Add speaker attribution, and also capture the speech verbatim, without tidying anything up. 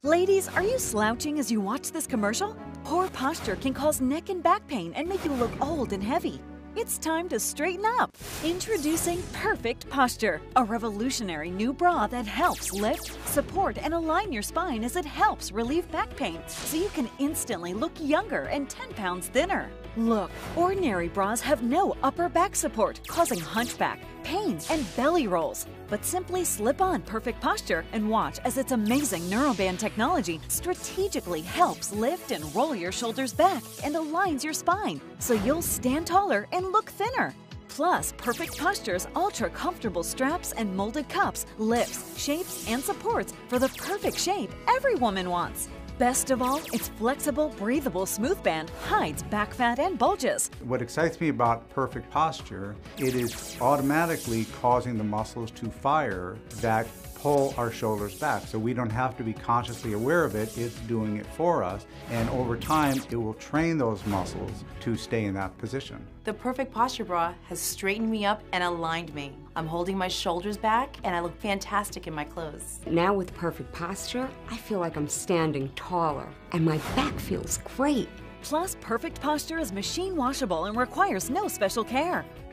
Speaker 1: Ladies, are you slouching as you watch this commercial? Poor posture can cause neck and back pain and make you look old and heavy. It's time to straighten up. Introducing Perfect Posture, a revolutionary new bra that helps lift, support, and align your spine as it helps relieve back pain, so you can instantly look younger and ten pounds thinner. Look, ordinary bras have no upper back support, causing hunchback, pain, and belly rolls. But simply slip on Perfect Posture and watch as its amazing neuroband technology strategically helps lift and roll your shoulders back and aligns your spine, so you'll stand taller and look thinner. Plus, Perfect Posture's ultra-comfortable straps and molded cups lifts, shapes, and supports for the perfect shape every woman wants. Best of all, its flexible, breathable smooth band hides back fat and bulges.
Speaker 2: What excites me about Perfect Posture, it is automatically causing the muscles to fire that pull our shoulders back. So we don't have to be consciously aware of it, it's doing it for us. And over time, it will train those muscles to stay in that position.
Speaker 3: The Perfect Posture bra has straightened me up and aligned me. I'm holding my shoulders back and I look fantastic in my clothes.
Speaker 4: Now with Perfect Posture, I feel like I'm standing taller and my back feels great.
Speaker 1: Plus, Perfect Posture is machine washable and requires no special care.